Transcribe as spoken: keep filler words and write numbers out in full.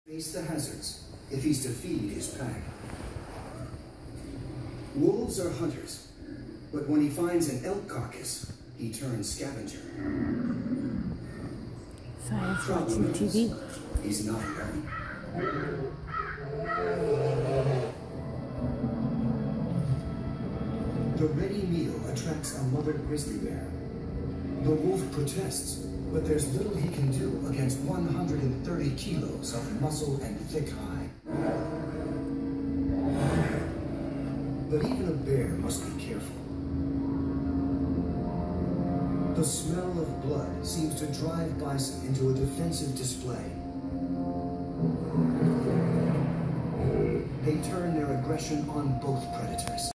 Face the hazards if he's to feed his pack. Wolves are hunters, but when he finds an elk carcass, he turns scavenger. Science watching T V. He's not alone. The ready meal attracts a mother grizzly bear. The wolf protests, but there's little he can do against one hundred thirty kilos of muscle and thick hide. But even a bear must be careful. The smell of blood seems to drive bison into a defensive display. They turn their aggression on both predators.